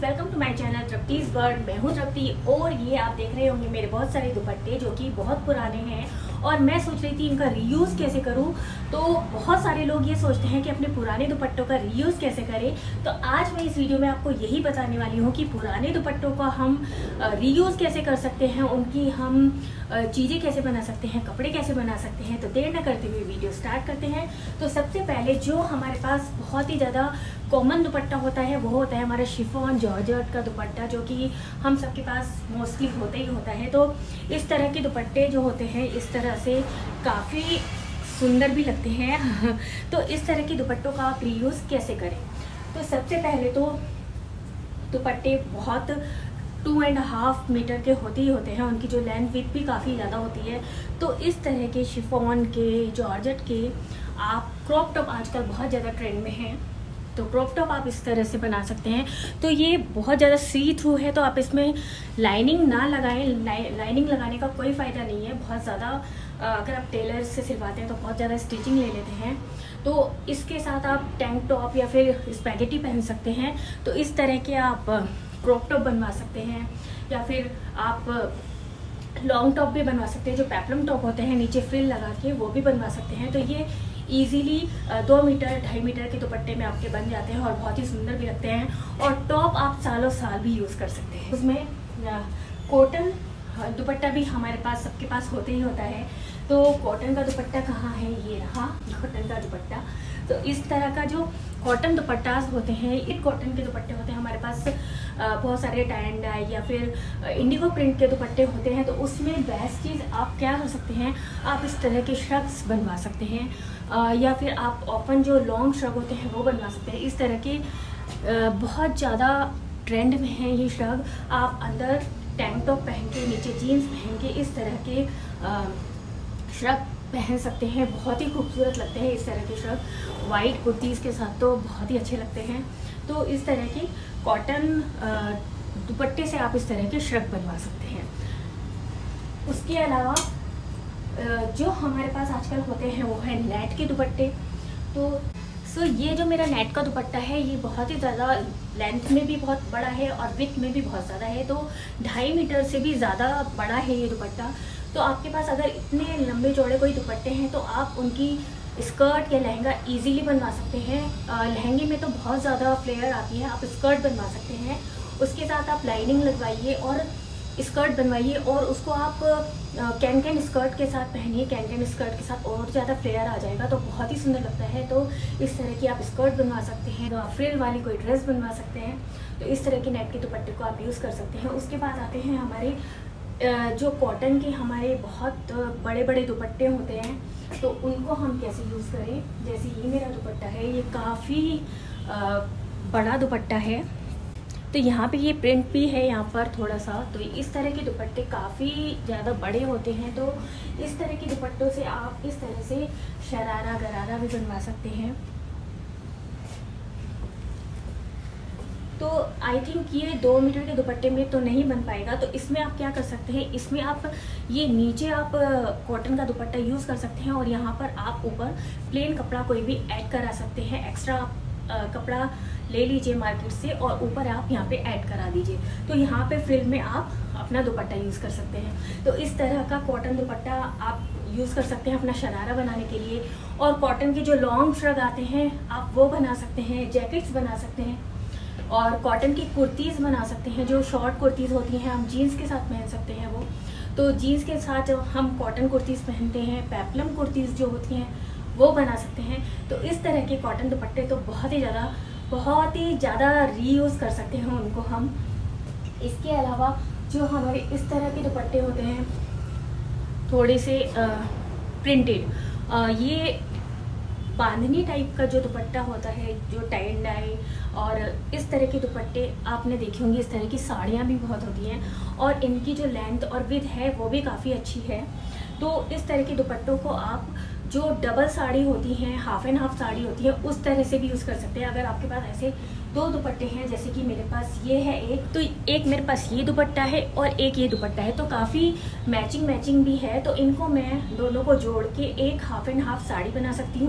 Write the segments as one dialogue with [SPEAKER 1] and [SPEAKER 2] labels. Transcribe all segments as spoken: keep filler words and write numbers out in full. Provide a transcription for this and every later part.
[SPEAKER 1] Welcome to my channel Tripti's world. मैं हूं तृप्ति और ये आप देख रहे होंगे मेरे बहुत सारे दुपट्टे जो कि बहुत पुराने हैं और मैं सोच रही थी इनका रीयूज़ कैसे करूं। तो बहुत सारे लोग ये सोचते हैं कि अपने पुराने दुपट्टों का रीयूज़ कैसे करें। तो आज मैं इस वीडियो में आपको यही बताने वाली हूँ कि पुराने दुपट्टों का हम रीयूज़ कैसे कर सकते हैं, उनकी हम चीज़ें कैसे बना सकते हैं, कपड़े कैसे बना सकते हैं। तो देर न करते हुए वीडियो स्टार्ट करते हैं। तो सबसे पहले जो हमारे पास बहुत ही ज़्यादा कॉमन दुपट्टा होता है वो होता है हमारा शिफॉन जॉर्जेट का दुपट्टा, जो कि हम सबके पास मोस्टली होता ही होता है। तो इस तरह के दुपट्टे जो होते हैं इस तरह से काफ़ी सुंदर भी लगते हैं। तो इस तरह के दुपट्टों का आप रीयूज़ कैसे करें। तो सबसे पहले तो दुपट्टे बहुत टू एंड हाफ मीटर के होते ही होते हैं, उनकी जो लेंथ विड्थ भी काफ़ी ज़्यादा होती है। तो इस तरह के शिफॉन के जॉर्जेट के आप क्रॉप टॉप आजकल बहुत ज़्यादा ट्रेंड में हैं, तो क्रॉप टॉप आप इस तरह से बना सकते हैं। तो ये बहुत ज़्यादा सी थ्रू है, तो आप इसमें लाइनिंग ना लगाएं। लाइनिंग लगाने का कोई फ़ायदा नहीं है। बहुत ज़्यादा अगर आप टेलर से सिलवाते हैं तो बहुत ज़्यादा स्टिचिंग ले लेते हैं। तो इसके साथ आप टैंक टॉप या फिर स्पैगेटी पहन सकते हैं। तो इस तरह के आप क्रॉप टॉप बनवा सकते हैं या फिर आप लॉन्ग टॉप भी बनवा सकते हैं। जो पेप्लम टॉप होते हैं नीचे फ्रिल लगा के वो भी बनवा सकते हैं। तो ये इजीली दो मीटर ढाई मीटर के दुपट्टे में आपके बन जाते हैं और बहुत ही सुंदर भी लगते हैं। और टॉप आप सालों साल भी यूज़ कर सकते हैं। उसमें कॉटन दुपट्टा भी हमारे पास सबके पास होते ही होता है। तो कॉटन का दुपट्टा कहाँ है, ये रहा कॉटन का दुपट्टा। तो इस तरह का जो कॉटन दुपट्टास होते हैं, एक कॉटन के दुपट्टे होते हैं हमारे पास बहुत सारे टाई एंड डाई या फिर इंडिगो प्रिंट के दुपट्टे होते हैं। तो उसमें बेस्ट चीज़ आप क्या कर सकते हैं, आप इस तरह के श्रग्स बनवा सकते हैं या फिर आप ओपन जो लॉन्ग श्रग होते हैं वो बनवा सकते हैं। इस तरह के बहुत ज़्यादा ट्रेंड में है ये श्रग। आप अंदर टैंक टॉप पहन के नीचे जीन्स पहन के इस तरह के श्रग पहन सकते हैं। बहुत ही खूबसूरत लगते हैं इस तरह के श्रग। वाइट कुर्तीज़ के साथ तो बहुत ही अच्छे लगते हैं। तो इस तरह की कॉटन दुपट्टे से आप इस तरह के श्रग बनवा सकते हैं। उसके अलावा जो हमारे पास आजकल होते हैं वो है नेट के दुपट्टे। तो सो ये जो मेरा नेट का दुपट्टा है ये बहुत ही ज़्यादा लेंथ में भी बहुत बड़ा है और विड्थ में भी बहुत ज़्यादा है। तो ढाई मीटर से भी ज़्यादा बड़ा है ये दुपट्टा। तो आपके पास अगर इतने लंबे चौड़े कोई दुपट्टे हैं तो आप उनकी स्कर्ट या लहंगा इजीली बनवा सकते हैं। लहंगे में तो बहुत ज़्यादा फ्लेयर आती है, आप स्कर्ट बनवा सकते हैं। उसके साथ आप लाइनिंग लगवाइए और स्कर्ट बनवाइए और उसको आप कैन कैन स्कर्ट के साथ पहनिए। कैन कैन स्कर्ट के साथ और ज़्यादा फ्लेयर आ जाएगा तो बहुत ही सुंदर लगता है। तो इस तरह की आप स्कर्ट बनवा सकते हैं। तो आप फ्रिल वाली कोई ड्रेस बनवा सकते हैं। तो इस तरह के नेट के दुपट्टे को आप यूज़ कर सकते हैं। उसके बाद आते हैं हमारे जो कॉटन के हमारे बहुत बड़े बड़े दुपट्टे होते हैं, तो उनको हम कैसे यूज़ करें। जैसे ये मेरा दुपट्टा है, ये काफ़ी बड़ा दुपट्टा है। तो यहाँ पे ये प्रिंट भी है यहाँ पर थोड़ा सा। तो इस तरह के दुपट्टे काफ़ी ज़्यादा बड़े होते हैं। तो इस तरह के दुपट्टों से आप इस तरह से शरारा गरारा भी बनवा सकते हैं। तो आई थिंक ये दो मीटर के दुपट्टे में तो नहीं बन पाएगा। तो इसमें आप क्या कर सकते हैं, इसमें आप ये नीचे आप कॉटन का दुपट्टा यूज़ कर सकते हैं और यहाँ पर आप ऊपर प्लेन कपड़ा कोई भी ऐड करा सकते हैं। एक्स्ट्रा आप कपड़ा ले लीजिए मार्केट से और ऊपर आप यहाँ पे ऐड करा दीजिए। तो यहाँ पे फ्रिल में आप अपना दुपट्टा यूज़ कर सकते हैं। तो इस तरह का कॉटन दुपट्टा आप यूज़ कर सकते हैं अपना शरारा बनाने के लिए। और कॉटन के जो लॉन्ग श्रग आते हैं आप वो बना सकते हैं, जैकेट्स बना सकते हैं और कॉटन की कुर्तीज़ बना सकते हैं। जो शॉर्ट कुर्तीज़ होती हैं हम जीन्स के साथ पहन सकते हैं वो। तो जीन्स के साथ जब हम कॉटन कुर्तीज़ पहनते हैं, पेप्लम कुर्तीज़ जो होती हैं वो बना सकते हैं। तो इस तरह के कॉटन दुपट्टे तो बहुत ही ज़्यादा बहुत ही ज़्यादा रीयूज़ कर सकते हैं उनको हम। इसके अलावा जो हमारे इस तरह के दुपट्टे होते हैं थोड़े से प्रिंटेड, ये बांधनी टाइप का जो दुपट्टा होता है, जो टाई एंड डाई और इस तरह के दुपट्टे आपने देखे होंगे। इस तरह की साड़ियाँ भी बहुत होती हैं और इनकी जो लेंथ और विड्थ है वो भी काफ़ी अच्छी है। तो इस तरह के दुपट्टों को आप जो डबल साड़ी होती हैं, हाफ एंड हाफ साड़ी होती है, उस तरह से भी यूज़ कर सकते हैं। अगर आपके पास ऐसे दो दुपट्टे हैं, जैसे कि मेरे पास ये है एक, तो एक मेरे पास ये दुपट्टा है और एक ये दुपट्टा है, तो काफ़ी मैचिंग मैचिंग भी है। तो इनको मैं दोनों को जोड़ के एक हाफ एंड हाफ साड़ी बना सकती हूँ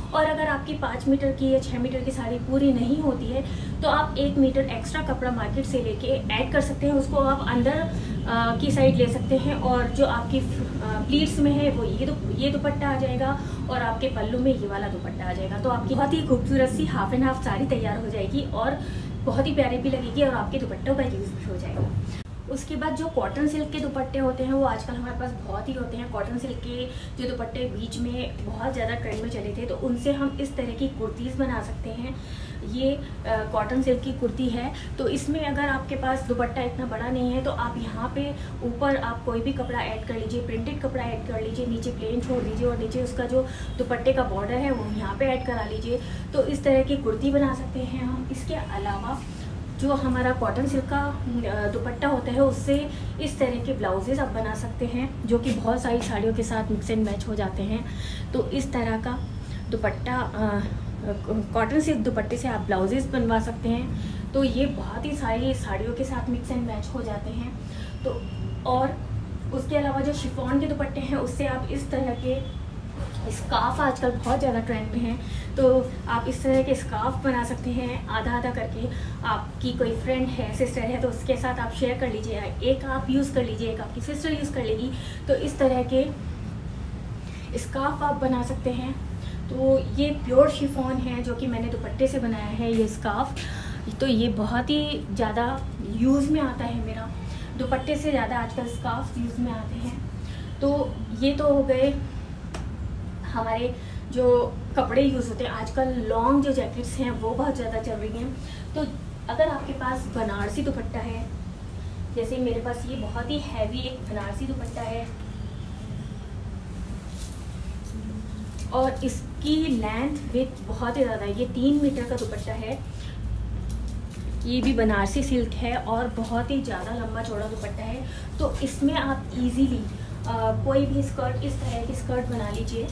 [SPEAKER 1] और अगर आपकी पाँच मीटर की या छः मीटर की साड़ी पूरी नहीं होती है तो आप एक मीटर एक्स्ट्रा कपड़ा मार्केट से लेके ऐड कर सकते हैं, उसको आप अंदर आ, की साइड ले सकते हैं और जो आपकी प्लीट्स में है वो ये दु, ये दुपट्टा आ जाएगा और आपके पल्लू में ये वाला दुपट्टा आ जाएगा। तो आपकी बहुत ही खूबसूरत सी हाफ एंड हाफ साड़ी तैयार हो जाएगी और बहुत ही प्यारी भी लगेगी और आपके दुपट्टों का यूज़ भी हो जाएगा। उसके बाद जो कॉटन सिल्क के दुपट्टे होते हैं वो आजकल हमारे पास बहुत ही होते हैं। कॉटन सिल्क के जो दुपट्टे बीच में बहुत ज़्यादा ट्रेंड में चले थे, तो उनसे हम इस तरह की कुर्तीज़ बना सकते हैं। ये कॉटन सिल्क की कुर्ती है, तो इसमें अगर आपके पास दुपट्टा इतना बड़ा नहीं है तो आप यहाँ पे ऊपर आप कोई भी कपड़ा ऐड कर लीजिए, प्रिंटेड कपड़ा ऐड कर लीजिए, नीचे प्लेन छोड़ दीजिए और नीचे उसका जो दुपट्टे का बॉर्डर है वो यहाँ पे ऐड करा लीजिए। तो इस तरह की कुर्ती बना सकते हैं हम। इसके अलावा जो हमारा कॉटन सिल्क का दुपट्टा होता है उससे इस तरह के ब्लाउजेस आप बना सकते हैं जो कि बहुत सारी साड़ियों के साथ मिक्स एंड मैच हो जाते हैं। तो इस तरह का दुपट्टा कॉटन सिल्क दुपट्टे से आप ब्लाउजेस बनवा सकते हैं। तो ये बहुत ही सारी साड़ियों के साथ मिक्स एंड मैच हो जाते हैं। तो और उसके अलावा जो शिफॉन के दुपट्टे हैं उससे आप इस तरह के स्कार्फ आजकल बहुत ज़्यादा ट्रेंड में हैं, तो आप इस तरह के स्कार्फ बना सकते हैं आधा आधा करके। आपकी कोई फ्रेंड है, सिस्टर है, तो उसके साथ आप शेयर कर लीजिए, एक आप यूज़ कर लीजिए, एक आपकी सिस्टर यूज़ कर लेगी। तो इस तरह के स्कार्फ आप बना सकते हैं। तो ये प्योर शिफॉन है जो कि मैंने दुपट्टे से बनाया है ये स्कार्फ। तो ये बहुत ही ज़्यादा यूज़ में आता है मेरा, दुपट्टे से ज़्यादा आजकल स्कार्फ यूज़ में आते हैं। तो ये तो हो गए हमारे जो कपड़े यूज़ होते हैं। आजकल लॉन्ग जो जैकेट्स हैं वो बहुत ज़्यादा चल रही हैं। तो अगर आपके पास बनारसी दुपट्टा है, जैसे मेरे पास ये बहुत ही हैवी एक बनारसी दुपट्टा है और इसकी लेंथ विड्थ बहुत ही ज़्यादा है, ये तीन मीटर का दुपट्टा है। ये भी बनारसी सिल्क है और बहुत ही ज़्यादा लंबा चौड़ा दुपट्टा है। तो इसमें आप इजीली कोई भी स्कर्ट, इस तरह की स्कर्ट बना लीजिए।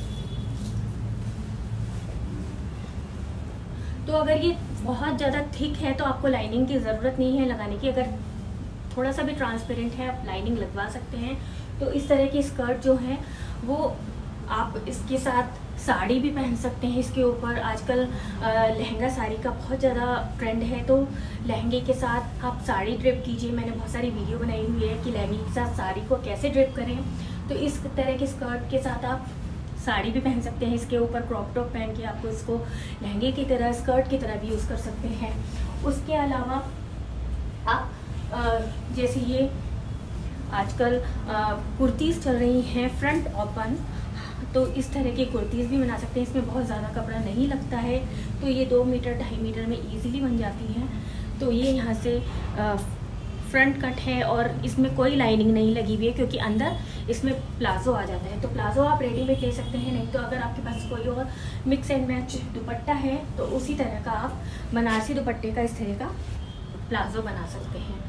[SPEAKER 1] तो अगर ये बहुत ज़्यादा थिक है तो आपको लाइनिंग की ज़रूरत नहीं है लगाने की। अगर थोड़ा सा भी ट्रांसपेरेंट है आप लाइनिंग लगवा सकते हैं। तो इस तरह की स्कर्ट जो है वो आप इसके साथ साड़ी भी पहन सकते हैं। इसके ऊपर आजकल लहंगा साड़ी का बहुत ज़्यादा ट्रेंड है, तो लहंगे के साथ आप साड़ी ड्रिप कीजिए। मैंने बहुत सारी वीडियो बनाई हुई है कि लहंगे के साथ साड़ी को कैसे ड्रिप करें। तो इस तरह के स्कर्ट के साथ आप साड़ी भी पहन सकते हैं। इसके ऊपर क्रॉप टॉप पहन के आपको इसको लहंगे की तरह, स्कर्ट की तरह भी यूज़ कर सकते हैं। उसके अलावा आप जैसे ये आजकल कुर्तीज़ चल रही हैं फ्रंट ओपन, तो इस तरह की कुर्तीज़ भी बना सकते हैं। इसमें बहुत ज़्यादा कपड़ा नहीं लगता है, तो ये दो मीटर ढाई मीटर में इजीली बन जाती हैं। तो ये यहाँ से फ्रंट कट है और इसमें कोई लाइनिंग नहीं लगी हुई है क्योंकि अंदर इसमें प्लाजो आ जाता है। तो प्लाजो आप रेडीमेड ले सकते हैं, नहीं तो अगर आपके पास कोई और मिक्स एंड मैच दुपट्टा है तो उसी तरह का आप बनारसी दुपट्टे का इस तरह का प्लाजो बना सकते हैं।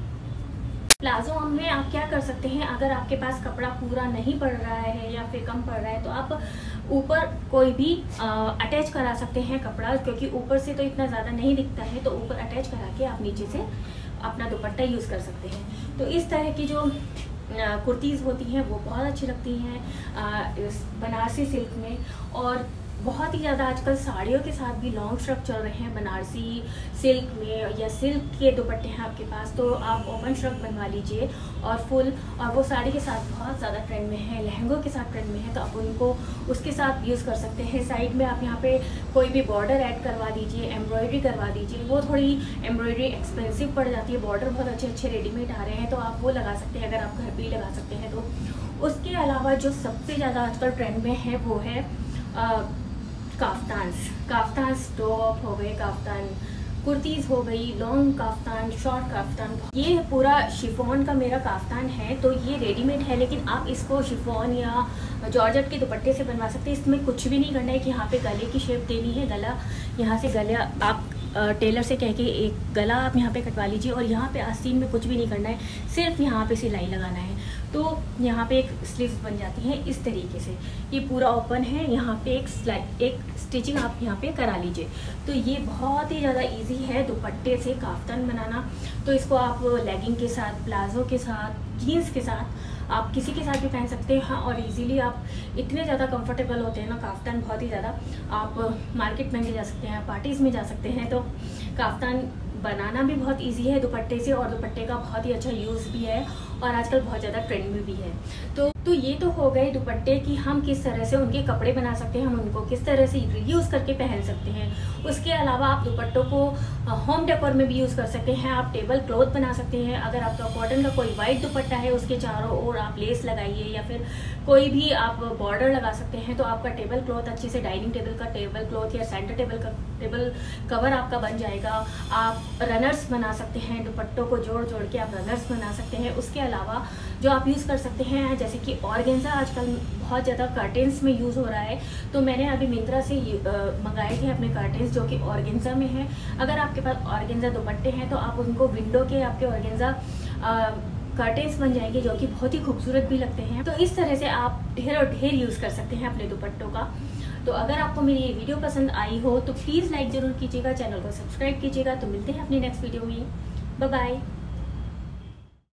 [SPEAKER 1] प्लाजो में आप क्या कर सकते हैं, अगर आपके पास कपड़ा पूरा नहीं पड़ रहा है या फिर कम पड़ रहा है तो आप ऊपर कोई भी अटैच करा सकते हैं कपड़ा, क्योंकि ऊपर से तो इतना ज़्यादा नहीं दिखता है। तो ऊपर अटैच करा के आप नीचे से अपना दुपट्टा यूज़ कर सकते हैं। तो इस तरह की जो कुर्तीज़ होती हैं वो बहुत अच्छी लगती हैं बनारसी सिल्क में। और बहुत ही ज़्यादा आजकल साड़ियों के साथ भी लॉन्ग स्ट्रक चल रहे हैं बनारसी सिल्क में, या सिल्क के दुपट्टे हैं आपके पास तो आप ओपन स्ट्रक बनवा लीजिए और फुल, और वो साड़ी के साथ बहुत ज़्यादा ट्रेंड में है, लहंगों के साथ ट्रेंड में है, तो आप उनको उसके साथ यूज़ कर सकते हैं। साइड में आप यहाँ पे कोई भी बॉर्डर ऐड करवा दीजिए, एम्ब्रॉयडरी करवा दीजिए। वो थोड़ी एम्ब्रॉयडरी एक्सपेंसिव पड़ जाती है, बॉर्डर बहुत अच्छे अच्छे रेडीमेड आ रहे हैं तो आप वो लगा सकते हैं अगर आप घर पर ही लगा सकते हैं तो। उसके अलावा जो सबसे ज़्यादा आजकल ट्रेंड में है वो है काफ्तान्स। काफ्तान्स टॉप हो गए, काफ्तान कुर्तीज़ हो गई, लॉन्ग काफ्तान, शॉर्ट काफ्तान। ये पूरा शिफॉन का मेरा काफ्तान है, तो ये रेडीमेड है लेकिन आप इसको शिफॉन या जॉर्जेट के दुपट्टे से बनवा सकते हैं। इसमें कुछ भी नहीं करना है कि यहाँ पे गले की शेप देनी है, गला यहाँ से गले आप टेलर से कह के एक गला आप यहाँ पे कटवा लीजिए और यहाँ पे आस्तीन में कुछ भी नहीं करना है, सिर्फ यहाँ पे सिलाई लगाना है। तो यहाँ पे एक स्लीव्स बन जाती हैं इस तरीके से, ये पूरा ओपन है, यहाँ पे एक स्लाइड एक स्टिचिंग आप यहाँ पे करा लीजिए। तो ये बहुत ही ज़्यादा इजी है दुपट्टे से काफ्तान बनाना। तो इसको आप लेगिंग के साथ, प्लाजो के साथ, जीन्स के साथ, आप किसी के साथ भी पहन सकते हैं। हाँ, और इजीली आप इतने ज़्यादा कंफर्टेबल होते हैं ना काफ्तान, बहुत ही ज़्यादा। आप मार्केट में भी जा सकते हैं, पार्टीज़ में जा सकते हैं। तो काफ्तान बनाना भी बहुत इजी है दुपट्टे से, और दुपट्टे का बहुत ही अच्छा यूज़ भी है और आजकल बहुत ज़्यादा ट्रेंड में भी है। तो तो ये तो हो गए दुपट्टे कि हम किस तरह से उनके कपड़े बना सकते हैं, हम उनको किस तरह से रीयूज़ करके पहन सकते हैं। उसके अलावा आप दुपट्टों को होम डेकोर में भी यूज़ कर सकते हैं, आप टेबल क्लॉथ बना सकते हैं। अगर आपका कॉटन का कोई वाइट दुपट्टा है, उसके चारों ओर आप लेस लगाइए या फिर कोई भी आप बॉर्डर लगा सकते हैं, तो आपका टेबल क्लॉथ अच्छे से डाइनिंग टेबल का टेबल क्लॉथ या सेंटर टेबल का टेबल कवर आपका बन जाएगा। आप रनर्स बना सकते हैं, दुपट्टों को जोड़ जोड़ के आप रनर्स बना सकते हैं। उसके अलावा जो आप यूज़ कर सकते हैं, जैसे कि ऑर्गेन्जा आजकल बहुत ज़्यादा कर्टेंस में यूज़ हो रहा है, तो मैंने अभी मिंत्रा से मंगाए थे अपने कर्टेंस जो कि ऑर्गेन्जा में है। अगर आपके पास ऑर्गेन्जा दुपट्टे हैं तो आप उनको विंडो के आपके ऑर्गेन्जा कर्टेंस बन जाएंगे, जो कि बहुत ही खूबसूरत भी लगते हैं। तो इस तरह से आप ढेर और ढेर यूज़ कर सकते हैं अपने दुपट्टों का। तो अगर आपको मेरी ये वीडियो पसंद आई हो तो प्लीज़ लाइक ज़रूर कीजिएगा, चैनल को सब्सक्राइब कीजिएगा। तो मिलते हैं अपनी नेक्स्ट वीडियो में, बाय बाय।